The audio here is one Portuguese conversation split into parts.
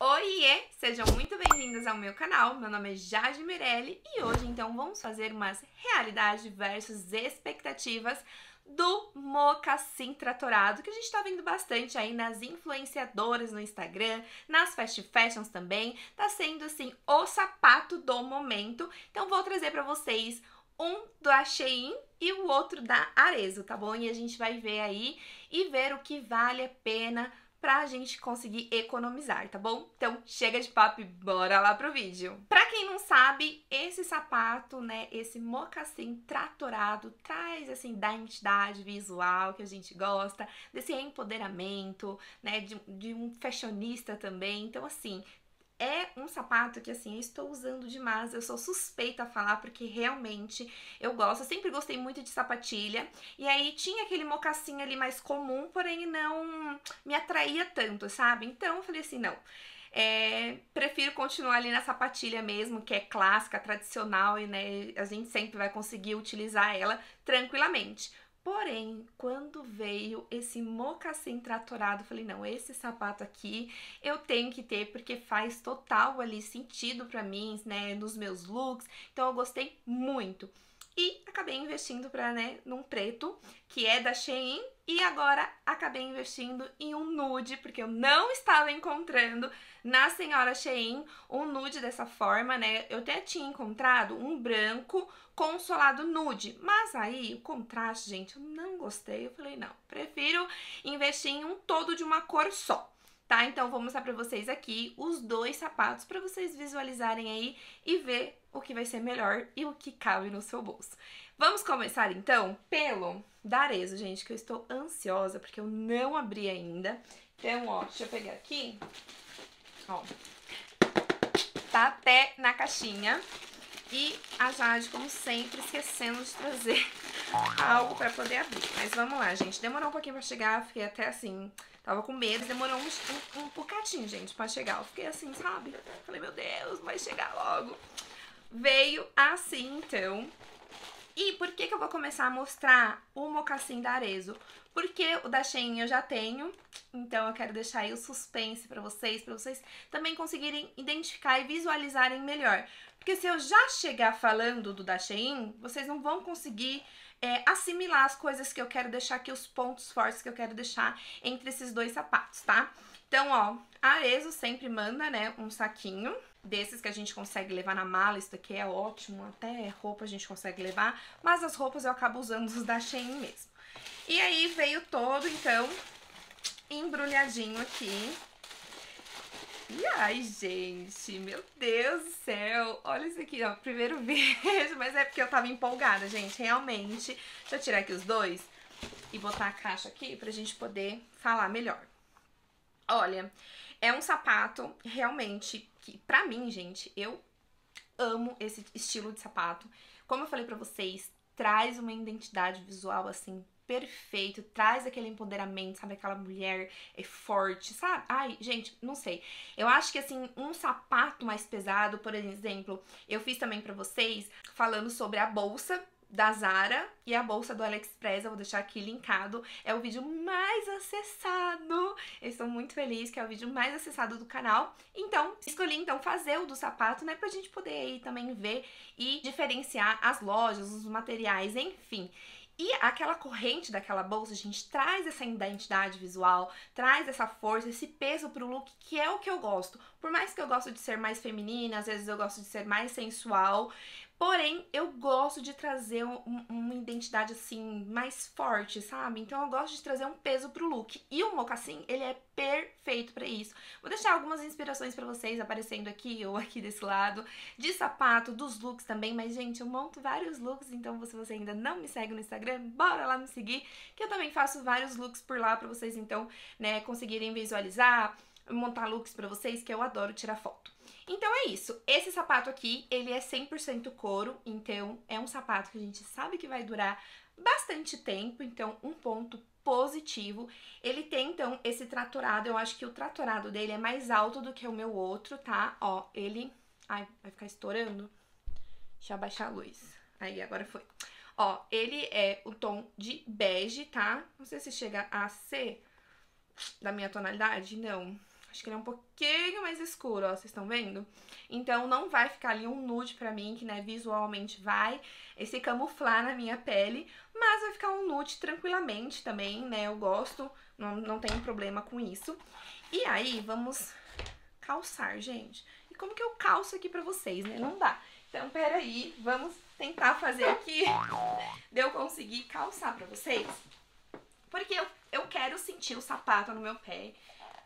Oiê! Sejam muito bem-vindas ao meu canal, meu nome é Jade Mirelli e hoje então vamos fazer umas realidade versus expectativas do mocassim tratorado, que a gente tá vendo bastante aí nas influenciadoras no Instagram, nas fast fashions também, tá sendo assim o sapato do momento. Então vou trazer pra vocês um da Shein e o outro da Arezzo, tá bom? E a gente vai ver aí e ver o que vale a pena pra gente conseguir economizar, tá bom? Então chega de papo e bora lá pro vídeo. Pra quem não sabe, esse sapato, né, esse mocassim tratorado traz, assim, da identidade visual que a gente gosta, desse empoderamento, né, de um fashionista também. Então, assim, é um sapato que, assim, eu estou usando demais, eu sou suspeita a falar porque realmente eu gosto, eu sempre gostei muito de sapatilha, e aí tinha aquele mocassim ali mais comum, porém não me atraía tanto, sabe? Então eu falei assim, não, prefiro continuar ali na sapatilha mesmo, que é clássica, tradicional, e né, a gente sempre vai conseguir utilizar ela tranquilamente. Porém, quando veio esse mocassim tratorado, eu falei, não, esse sapato aqui eu tenho que ter porque faz total ali sentido pra mim, né, nos meus looks. Então eu gostei muito. E acabei investindo num preto, que é da Shein, e agora acabei investindo em um nude, porque eu não estava encontrando na senhora Shein um nude dessa forma, né? Eu até tinha encontrado um branco com um solado nude, mas aí o contraste, gente, eu não gostei. Eu falei, não, prefiro investir em um todo de uma cor só. Tá? Então vou mostrar pra vocês aqui os dois sapatos pra vocês visualizarem aí e ver o que vai ser melhor e o que cabe no seu bolso. Vamos começar então pelo da Arezzo, gente, que eu estou ansiosa porque eu não abri ainda. Então, ó, deixa eu pegar aqui. Ó, tá até na caixinha. E a Jade, como sempre, esquecendo de trazer algo pra poder abrir. Mas vamos lá, gente. Demorou um pouquinho pra chegar, fiquei até assim... Tava com medo, demorou um bocadinho, gente, pra chegar. Eu fiquei assim, sabe? Falei, meu Deus, vai chegar logo. Veio assim, então. E por que que eu vou começar a mostrar o mocassim da Arezzo? Porque o da Shein eu já tenho, então eu quero deixar aí o suspense pra vocês também conseguirem identificar e visualizarem melhor. Porque se eu já chegar falando do da Shein, vocês não vão conseguir assimilar as coisas que eu quero deixar aqui, os pontos fortes que eu quero deixar entre esses dois sapatos, tá? Então, ó, a Arezzo sempre manda, né, um saquinho desses que a gente consegue levar na mala. Isso daqui é ótimo, até roupa a gente consegue levar, mas as roupas eu acabo usando os da Shein mesmo. E aí veio todo, então, embrulhadinho aqui. E ai, gente, meu Deus do céu, olha isso aqui, ó, primeiro beijo, mas é porque eu tava empolgada, gente, realmente. Deixa eu tirar aqui os dois e botar a caixa aqui pra gente poder falar melhor. Olha, é um sapato realmente que, pra mim, gente, eu amo esse estilo de sapato. Como eu falei pra vocês, traz uma identidade visual, assim, perfeito, traz aquele empoderamento, sabe? Aquela mulher forte, sabe? Ai, gente, não sei. Eu acho que, assim, um sapato mais pesado, por exemplo, eu fiz também pra vocês, falando sobre a bolsa da Zara e a bolsa do AliExpress, eu vou deixar aqui linkado, é o vídeo mais acessado, eu estou muito feliz que é o vídeo mais acessado do canal, então escolhi então fazer o do sapato, né, pra gente poder aí também ver e diferenciar as lojas, os materiais, enfim. E aquela corrente daquela bolsa, a gente traz essa identidade visual, traz essa força, esse peso pro look, que é o que eu gosto. Por mais que eu gosto de ser mais feminina, às vezes eu gosto de ser mais sensual, porém, eu gosto de trazer uma identidade, assim, mais forte, sabe? Então, eu gosto de trazer um peso pro look. E o mocassim, ele é perfeito pra isso. Vou deixar algumas inspirações pra vocês aparecendo aqui ou aqui desse lado, de sapato, dos looks também. Mas, gente, eu monto vários looks, então se você ainda não me segue no Instagram, bora lá me seguir, que eu também faço vários looks por lá pra vocês, então, né, conseguirem visualizar, montar looks pra vocês, que eu adoro tirar foto. Então é isso, esse sapato aqui, ele é 100% couro, então é um sapato que a gente sabe que vai durar bastante tempo, então um ponto positivo. Ele tem, então, esse tratorado, eu acho que o tratorado dele é mais alto do que o meu outro, tá? Ó, ele... Ai, vai ficar estourando? Deixa eu abaixar a luz. Aí, agora foi. Ó, ele é o tom de bege, tá? Não sei se chega a ser da minha tonalidade, não. Acho que ele é um pouquinho mais escuro, ó, vocês estão vendo? Então não vai ficar ali um nude pra mim, que né, visualmente vai se camuflar na minha pele, mas vai ficar um nude tranquilamente também, né? Eu gosto, não tenho problema com isso. E aí, vamos calçar, gente. E como que eu calço aqui pra vocês, né? Não dá. Então, peraí, vamos tentar fazer aqui de eu conseguir calçar pra vocês. Porque eu quero sentir o sapato no meu pé.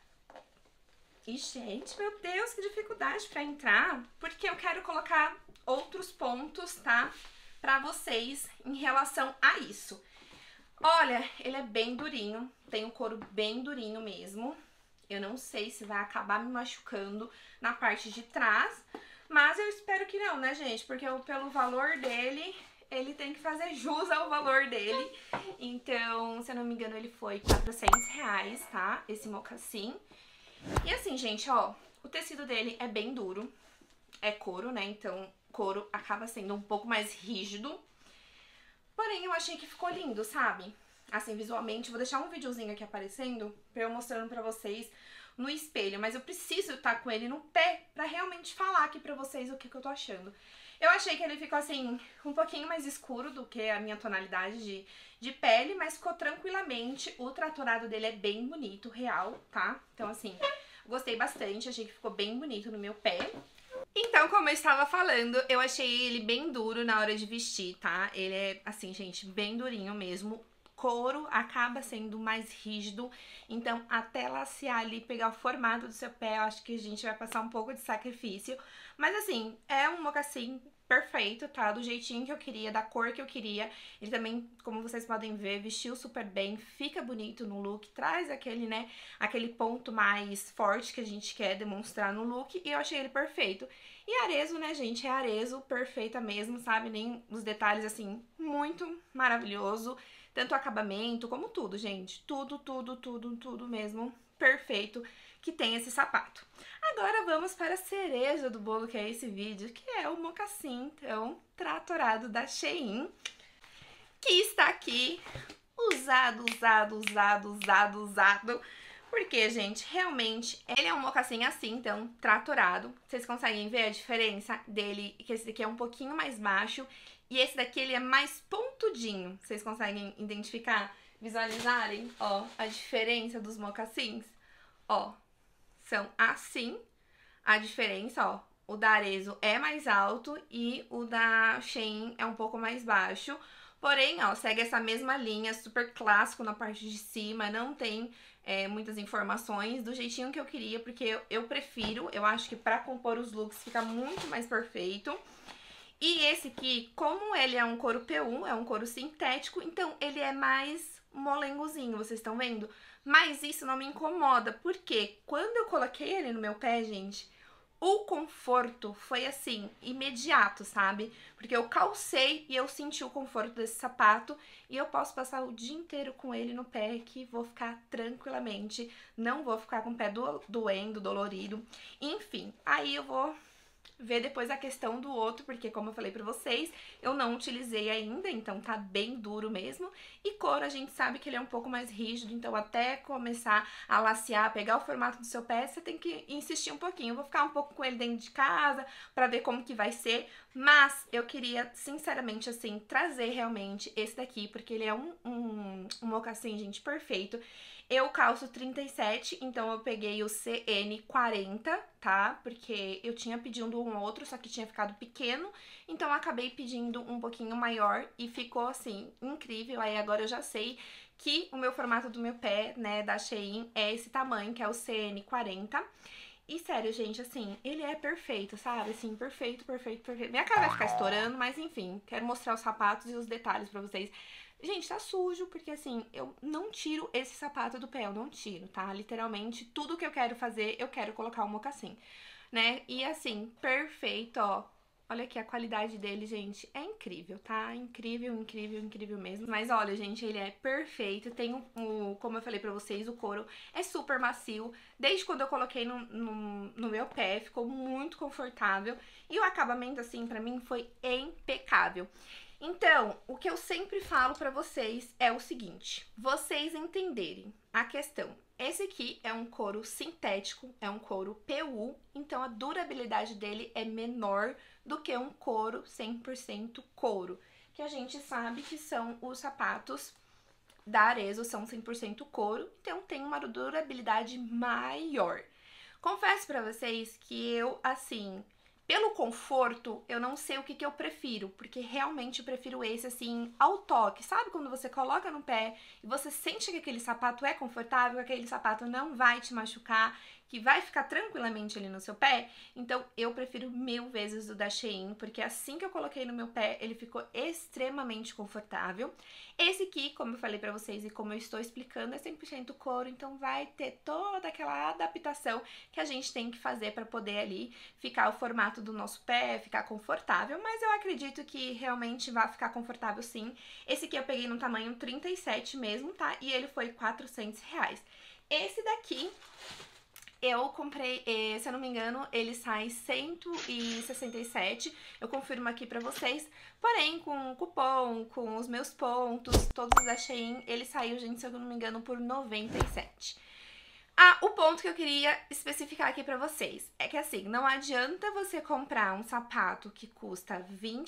E, gente, meu Deus, que dificuldade pra entrar. Porque eu quero colocar outros pontos, tá? Pra vocês em relação a isso. Olha, ele é bem durinho. Tem o couro bem durinho mesmo. Eu não sei se vai acabar me machucando na parte de trás. Mas eu espero que não, né, gente? Porque pelo valor dele, ele tem que fazer jus ao valor dele. Então, se eu não me engano, ele foi R$400, tá? Esse mocassim. E assim, gente, ó, o tecido dele é bem duro. É couro, né? Então, couro acaba sendo um pouco mais rígido. Porém, eu achei que ficou lindo, sabe? Assim, visualmente. Vou deixar um videozinho aqui aparecendo pra eu mostrando pra vocês no espelho. Mas eu preciso estar com ele no pé pra realmente falar aqui pra vocês o que eu tô achando. Eu achei que ele ficou, assim, um pouquinho mais escuro do que a minha tonalidade de pele, mas ficou tranquilamente. O tratorado dele é bem bonito, real, tá? Então, assim, gostei bastante, achei que ficou bem bonito no meu pé. Então, como eu estava falando, eu achei ele bem duro na hora de vestir, tá? Ele é, assim, gente, bem durinho mesmo. Couro acaba sendo mais rígido, então até lacear ali, pegar o formato do seu pé, eu acho que a gente vai passar um pouco de sacrifício. Mas assim, é um mocassim perfeito, tá? Do jeitinho que eu queria, da cor que eu queria. Ele também, como vocês podem ver, vestiu super bem, fica bonito no look, traz aquele, né, aquele ponto mais forte que a gente quer demonstrar no look, e eu achei ele perfeito. E Arezzo, né, gente, é Arezzo, perfeita mesmo, sabe? Nem os detalhes, assim, muito maravilhoso. Tanto o acabamento, como tudo, gente. Tudo mesmo perfeito que tem esse sapato. Agora vamos para a cereja do bolo, que é esse vídeo, que é o mocassim, então, tratorado da Shein, que está aqui usado. Porque, gente, realmente, ele é um mocassim assim, então, tratorado. Vocês conseguem ver a diferença dele, que esse daqui é um pouquinho mais baixo. E esse daqui, ele é mais pontudinho. Vocês conseguem identificar, visualizarem, ó, a diferença dos mocassins? Ó, são assim a diferença, ó. O da Arezzo é mais alto e o da Shein é um pouco mais baixo. Porém, ó, segue essa mesma linha, super clássico na parte de cima, não tem muitas informações, do jeitinho que eu queria, porque eu prefiro, eu acho que pra compor os looks fica muito mais perfeito. E esse aqui, como ele é um couro PU, é um couro sintético, então ele é mais molengozinho, vocês estão vendo? Mas isso não me incomoda, porque quando eu coloquei ele no meu pé, gente, o conforto foi assim, imediato, sabe? Porque eu calcei e eu senti o conforto desse sapato e eu posso passar o dia inteiro com ele no pé que vou ficar tranquilamente, não vou ficar com o pé doendo, dolorido. Enfim, aí eu vou ver depois a questão do outro, porque como eu falei pra vocês, eu não utilizei ainda, então tá bem duro mesmo. E couro, a gente sabe que ele é um pouco mais rígido, então até começar a lacear, pegar o formato do seu pé, você tem que insistir um pouquinho. Eu vou ficar um pouco com ele dentro de casa, pra ver como que vai ser, mas eu queria, sinceramente, assim, trazer realmente esse daqui, porque ele é um mocassim, gente, perfeito. Eu calço 37, então eu peguei o CN40, tá? Porque eu tinha pedido um outro, só que tinha ficado pequeno, então eu acabei pedindo um pouquinho maior e ficou, assim, incrível. Aí agora eu já sei que o meu formato do meu pé, né, da Shein, é esse tamanho, que é o CN40. E sério, gente, assim, ele é perfeito, sabe? Assim, perfeito. Minha cara vai ficar estourando, mas enfim, quero mostrar os sapatos e os detalhes pra vocês. Gente, tá sujo, porque assim, eu não tiro esse sapato do pé, eu não tiro, tá? Literalmente, tudo que eu quero fazer, eu quero colocar um mocassim, né? E assim, perfeito, ó. Olha aqui a qualidade dele, gente, é incrível, tá? Incrível mesmo. Mas olha, gente, ele é perfeito. Tem como eu falei pra vocês, o couro é super macio. Desde quando eu coloquei no meu pé, ficou muito confortável. E o acabamento, assim, pra mim foi impecável. Então, o que eu sempre falo pra vocês é o seguinte: vocês entenderem a questão Esse aqui é um couro sintético, é um couro PU, então a durabilidade dele é menor do que um couro 100% couro, que a gente sabe que são os sapatos da Arezzo, são 100% couro, então tem uma durabilidade maior. Confesso pra vocês que eu, assim, pelo conforto, eu não sei o que eu prefiro, porque realmente eu prefiro esse, assim, ao toque. Sabe quando você coloca no pé e você sente que aquele sapato é confortável, que aquele sapato não vai te machucar, que vai ficar tranquilamente ali no seu pé? Então, eu prefiro 1000 vezes o da Shein, porque assim que eu coloquei no meu pé, ele ficou extremamente confortável. Esse aqui, como eu falei pra vocês e como eu estou explicando, é 100% couro, então vai ter toda aquela adaptação que a gente tem que fazer pra poder ali ficar o formato do nosso pé, ficar confortável, mas eu acredito que realmente vai ficar confortável sim. Esse aqui eu peguei no tamanho 37 mesmo, tá? E ele foi R$400. Esse daqui eu comprei, se eu não me engano, ele sai 167, eu confirmo aqui pra vocês, porém com cupom, com os meus pontos, todos da Shein, ele saiu, gente, se eu não me engano, por 97. O ponto que eu queria especificar aqui pra vocês é que, assim, não adianta você comprar um sapato que custa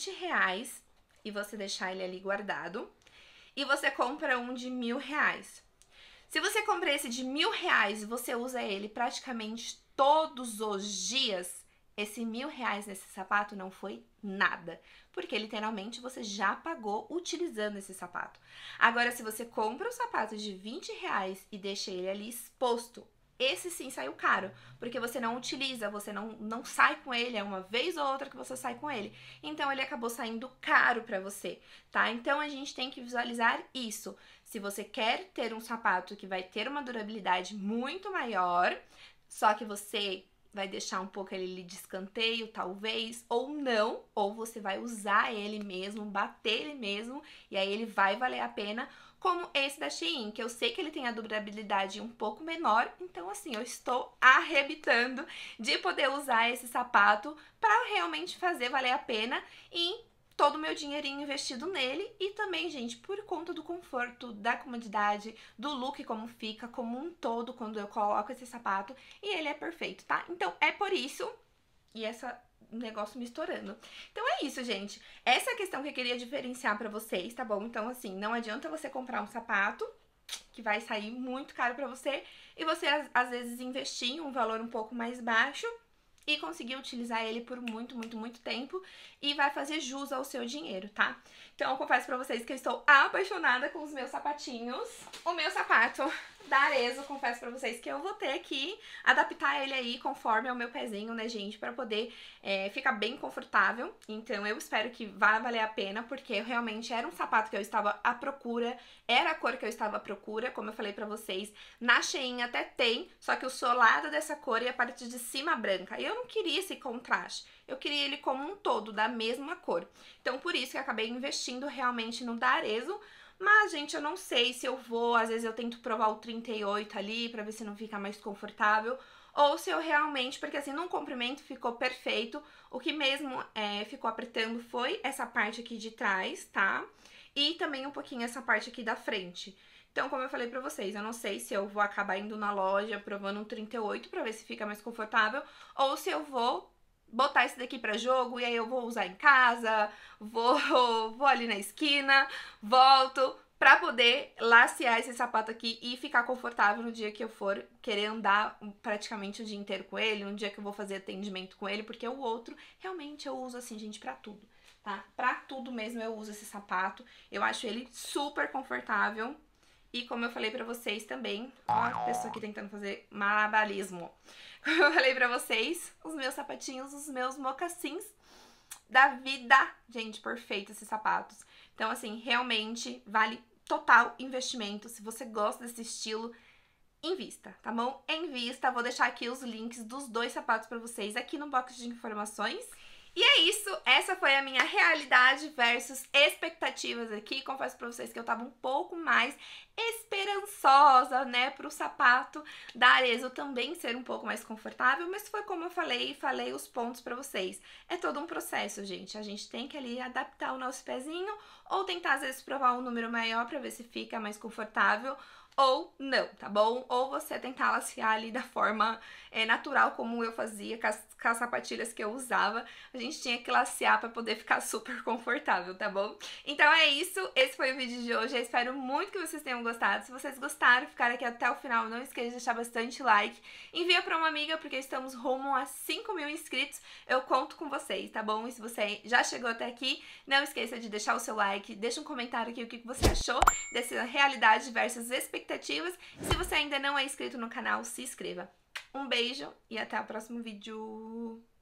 R$20 e você deixar ele ali guardado, e você compra um de R$1.000. Se você compra esse de R$1.000 e você usa ele praticamente todos os dias, esse R$1.000 nesse sapato não foi nada, porque literalmente você já pagou utilizando esse sapato. Agora, se você compra um sapato de R$20 e deixa ele ali exposto, esse sim saiu caro, porque você não utiliza, você não sai com ele, é uma vez ou outra que você sai com ele. Então ele acabou saindo caro pra você, tá? Então a gente tem que visualizar isso. Se você quer ter um sapato que vai ter uma durabilidade muito maior, só que você vai deixar um pouco ele de escanteio, talvez, ou não, ou você vai usar ele mesmo, bater ele mesmo, e aí ele vai valer a pena, como esse da Shein, que eu sei que ele tem a durabilidade um pouco menor, então assim, eu estou arrebitando de poder usar esse sapato para realmente fazer valer a pena e todo o meu dinheirinho investido nele e também, gente, por conta do conforto, da comodidade, do look como fica, como um todo quando eu coloco esse sapato e ele é perfeito, tá? Então é por isso, e essa negócio me estourando. Então é isso, gente. Essa é a questão que eu queria diferenciar pra vocês, tá bom? Então assim, não adianta você comprar um sapato que vai sair muito caro pra você e você às vezes investir em um valor um pouco mais baixo e conseguir utilizar ele por muito, muito, muito tempo e vai fazer jus ao seu dinheiro, tá? Então eu confesso pra vocês que eu estou apaixonada com os meus sapatinhos. O meu sapato da Arezzo, confesso pra vocês que eu vou ter que adaptar ele aí conforme ao meu pezinho, né, gente? Pra poder ficar bem confortável. Então eu espero que vá valer a pena, porque realmente era um sapato que eu estava à procura, era a cor que eu estava à procura, como eu falei pra vocês. Na Shein até tem, só que o solado dessa cor e a parte de cima branca. E eu não queria esse contraste, eu queria ele como um todo, da mesma cor. Então por isso que eu acabei investindo realmente no da Arezzo. Mas, gente, eu não sei se eu vou, às vezes eu tento provar o 38 ali pra ver se não fica mais confortável, ou se eu realmente, porque assim, num comprimento ficou perfeito, o que mesmo ficou apertando foi essa parte aqui de trás, tá? E também um pouquinho essa parte aqui da frente. Então, como eu falei pra vocês, eu não sei se eu vou acabar indo na loja provando um 38 pra ver se fica mais confortável, ou se eu vou botar esse daqui pra jogo e aí eu vou usar em casa, vou ali na esquina, volto pra poder lacear esse sapato aqui e ficar confortável no dia que eu for querer andar praticamente o dia inteiro com ele, no dia que eu vou fazer atendimento com ele, porque o outro realmente eu uso assim, gente, pra tudo, tá? Pra tudo mesmo eu uso esse sapato, eu acho ele super confortável. E como eu falei pra vocês também, ó, a pessoa aqui tentando fazer malabarismo. Como eu falei pra vocês, os meus sapatinhos, os meus mocassins da vida. Gente, perfeito esses sapatos. Então, assim, realmente vale total investimento. Se você gosta desse estilo, invista, tá bom? Invista. Vou deixar aqui os links dos dois sapatos pra vocês aqui no box de informações. E é isso, essa foi a minha realidade versus expectativas aqui. Confesso pra vocês que eu tava um pouco mais esperançosa, né, pro sapato da Arezzo também ser um pouco mais confortável, mas foi como eu falei os pontos pra vocês. É todo um processo, gente. A gente tem que ali adaptar o nosso pezinho ou tentar às vezes provar um número maior pra ver se fica mais confortável. ou não, tá bom? Ou você tentar lacear ali da forma natural, como eu fazia com as sapatilhas que eu usava. A gente tinha que lacear pra poder ficar super confortável, tá bom? Então é isso, esse foi o vídeo de hoje. Eu espero muito que vocês tenham gostado. Se vocês gostaram, ficaram aqui até o final, não esqueça de deixar bastante like. Envia pra uma amiga, porque estamos rumo a 5.000 inscritos. Eu conto com vocês, tá bom? E se você já chegou até aqui, não esqueça de deixar o seu like, deixa um comentário aqui o que você achou dessa realidade versus expectativas. Se você ainda não é inscrito no canal, se inscreva. Um beijo e até o próximo vídeo.